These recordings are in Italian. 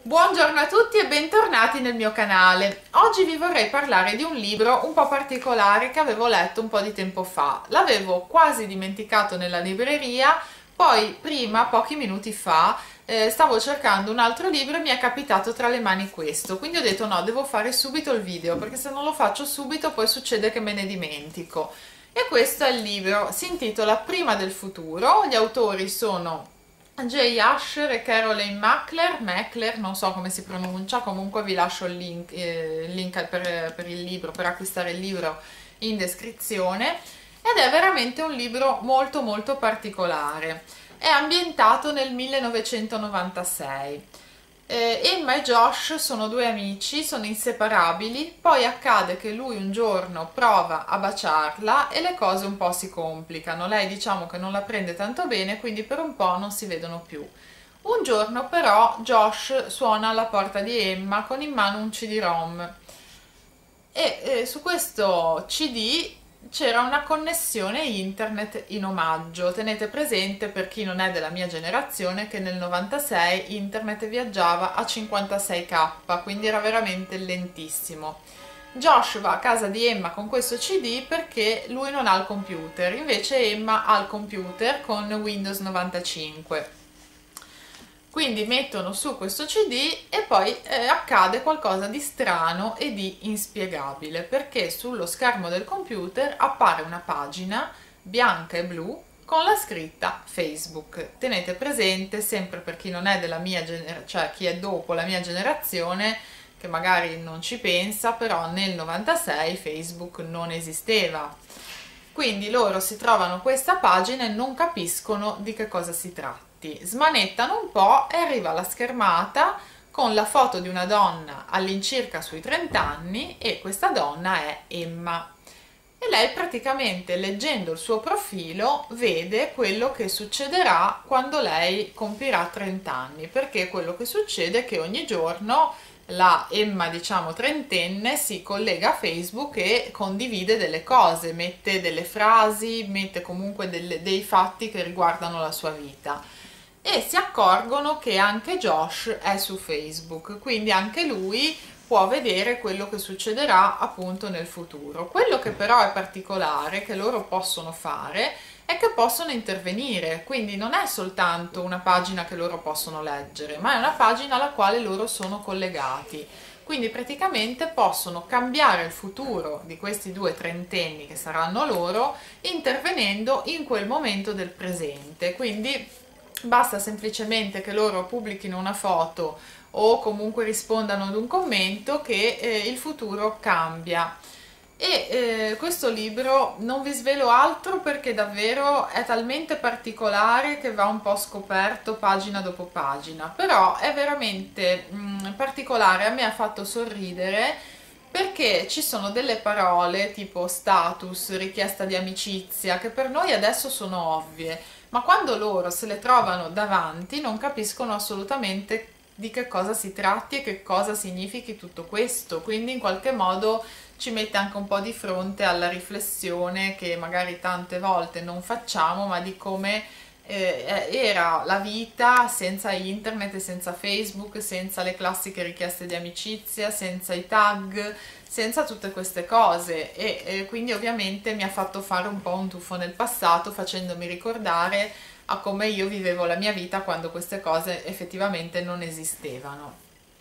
Buongiorno a tutti e bentornati nel mio canale. Oggi vi vorrei parlare di un libro un po' particolare che avevo letto un po' di tempo fa. L'avevo quasi dimenticato nella libreria, poi prima, pochi minuti fa, stavo cercando un altro libro e mi è capitato tra le mani questo. Quindi ho detto no, devo fare subito il video, perché se non lo faccio subito poi succede che me ne dimentico. E questo è il libro, si intitola Prima del futuro, gli autori sono Jay Asher e Caroline Mackler, non so come si pronuncia, comunque vi lascio il link per il libro, per acquistare il libro in descrizione, ed è veramente un libro molto molto particolare. È ambientato nel 1996. Emma e Josh sono due amici, sono inseparabili, poi accade che lui un giorno prova a baciarla e le cose un po' si complicano. Lei diciamo che non la prende tanto bene, quindi per un po' non si vedono più. Un giorno però Josh suona alla porta di Emma con in mano un CD-ROM e su questo CD c'era una connessione internet in omaggio. Tenete presente, per chi non è della mia generazione, che nel 96 internet viaggiava a 56k, quindi era veramente lentissimo. Josh va a casa di Emma con questo CD perché lui non ha il computer, invece Emma ha il computer con Windows 95. Quindi mettono su questo CD e poi accade qualcosa di strano e di inspiegabile, perché sullo schermo del computer appare una pagina bianca e blu con la scritta Facebook. Tenete presente, sempre per chi non è della mia generazione, cioè chi è dopo la mia generazione, che magari non ci pensa, però nel 96 Facebook non esisteva. Quindi loro si trovano questa pagina e non capiscono di che cosa si tratti. Smanettano un po' e arriva la schermata con la foto di una donna all'incirca sui 30 anni e questa donna è Emma. E lei praticamente, leggendo il suo profilo, vede quello che succederà quando lei compirà 30 anni, perché quello che succede è che ogni giorno la Emma, diciamo trentenne, si collega a Facebook e condivide delle cose, mette delle frasi, mette comunque dei fatti che riguardano la sua vita. E si accorgono che anche Josh è su Facebook, quindi anche lui può vedere quello che succederà appunto nel futuro. Quello che però è particolare che loro possono fare è che possono intervenire, quindi non è soltanto una pagina che loro possono leggere, ma è una pagina alla quale loro sono collegati. Quindi praticamente possono cambiare il futuro di questi due trentenni che saranno loro, intervenendo in quel momento del presente. Quindi basta semplicemente che loro pubblichino una foto o comunque rispondano ad un commento che il futuro cambia. E questo libro non vi svelo altro perché davvero è talmente particolare che va un po' scoperto pagina dopo pagina, però è veramente particolare, a me ha fatto sorridere perché ci sono delle parole tipo status, richiesta di amicizia, che per noi adesso sono ovvie, ma quando loro se le trovano davanti non capiscono assolutamente di che cosa si tratti e che cosa significhi tutto questo, quindi in qualche modo ci mette anche un po' di fronte alla riflessione che magari tante volte non facciamo, ma di come era la vita senza internet e senza Facebook, senza le classiche richieste di amicizia, senza i tag, senza tutte queste cose e quindi ovviamente mi ha fatto fare un po' un tuffo nel passato, facendomi ricordare a come io vivevo la mia vita quando queste cose effettivamente non esistevano.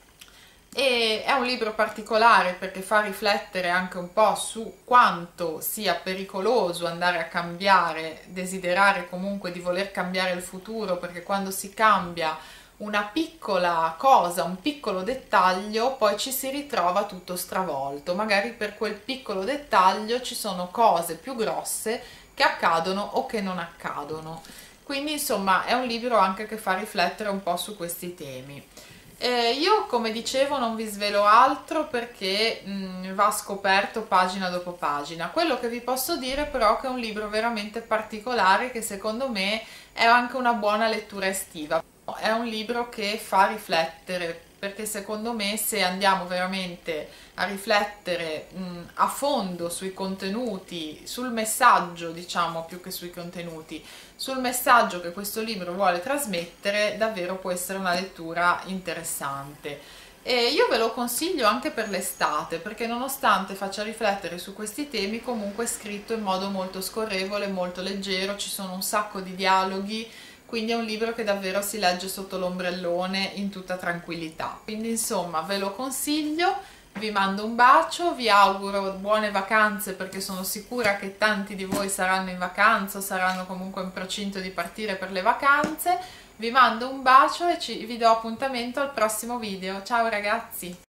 E è un libro particolare perché fa riflettere anche un po' su quanto sia pericoloso andare a cambiare, desiderare comunque di voler cambiare il futuro, perché quando si cambia una piccola cosa, un piccolo dettaglio, poi ci si ritrova tutto stravolto. Magari per quel piccolo dettaglio ci sono cose più grosse che accadono o che non accadono. Quindi insomma è un libro anche che fa riflettere un po' su questi temi. Io come dicevo non vi svelo altro perché va scoperto pagina dopo pagina. Quello che vi posso dire però è che è un libro veramente particolare che secondo me è anche una buona lettura estiva. È un libro che fa riflettere perché secondo me se andiamo veramente a riflettere a fondo sui contenuti, sul messaggio, diciamo, più che sui contenuti, sul messaggio che questo libro vuole trasmettere, davvero può essere una lettura interessante. E io ve lo consiglio anche per l'estate, perché nonostante faccia riflettere su questi temi, comunque è scritto in modo molto scorrevole, molto leggero, ci sono un sacco di dialoghi, quindi è un libro che davvero si legge sotto l'ombrellone in tutta tranquillità. Quindi insomma ve lo consiglio, vi mando un bacio, vi auguro buone vacanze perché sono sicura che tanti di voi saranno in vacanza o saranno comunque in procinto di partire per le vacanze. Vi mando un bacio e vi do appuntamento al prossimo video. Ciao ragazzi!